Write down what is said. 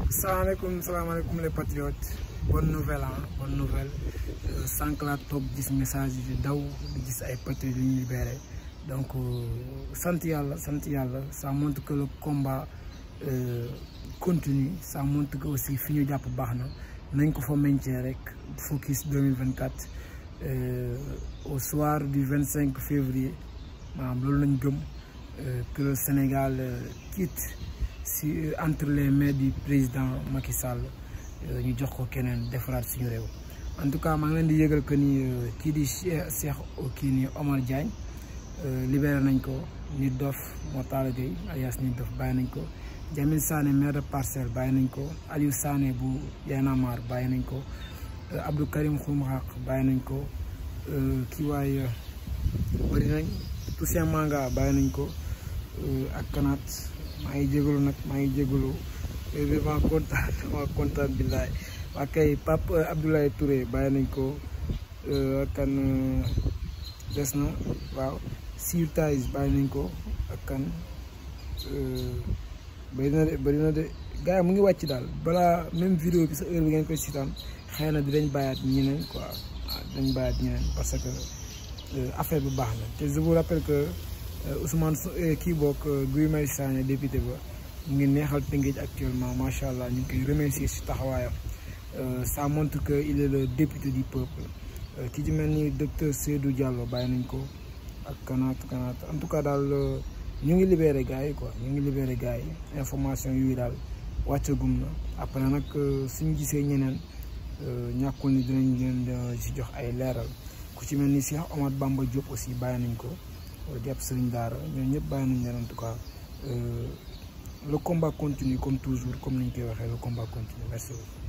salaamaaleykum les patriotes bonne nouvelle bonne nouvelle sànq laa toog gis message yi di daw di gis ay patriotes yu ñu libéré donc sant yàlla ça montre que le combat continue, ça montre que aussi fi ñu jàpp baax na nañ ko fa maintien rek focus 2024 au soir du 25 février maanaam loolu lañ gëm que le Sénégal quitte entre les mains du président Macky Sall ñu jox ko keneen defaraat suñu réew. En tout cas maa ngi leen di yëgal que ni kii di Cheikh Omar Diagne libéré nañ ko. Nit Dof Mortala Gueye alias Nit Dof bàyyi nañ ko. Jamil Sané maire de Parcelles bàyyi nañ ko. Aliou Sané bu Y'en a marre bàyyi nañ ko. Abdou Karim Xrum Xax bàyyi nañ ko. kii waay bëri nañ. Toussaint Manga bàyyi nañ ko. ak Kanaat maa ngi jégalu nag maa ngi jégalu vraiment kontaan billaay waa kay Pape Abdoulaye Touré bàyyi nañ ko. kan des na waaw Siw Taïs bàyyi nañ ko ak kan bëri na de gars yi mu ngi wàcc daal balaa même vidéo bi sa heure bi ngeen koy sitaan xëy na dinañ bàyyaat ñeneen quoi dinañ bàyyaat ñeneen parce que affaire bi baax na te je vous rappelle que Ousmane kii bokk Guy Marius Sagna député ba mu ngi neexal Tëngéej actuellement macha allah ñu ngi koy remercier si taxawaayam ça montre que il est le député du peuple ki ci mel ni docteur Seydou Diallo bàyyi nañ ko ak kanaat en tout cas daal ñu ngi libéré gars yi quoi ñu ngi libéré gars yi information yooyu daal wàccagum na après nag suñu gisee ñeneen ñàkkul ni dinañ leen si jox ay leeral ku ci mel ni Cheikh Omar Bamba Diop aussi bàyyi nañ ko jàpp Serigne Daara ñooñu ñëpp bàyyi nañ leen en tout cas le combat continue comme toujours comme ni ñu koy waxee le combat continue merci beaucoup.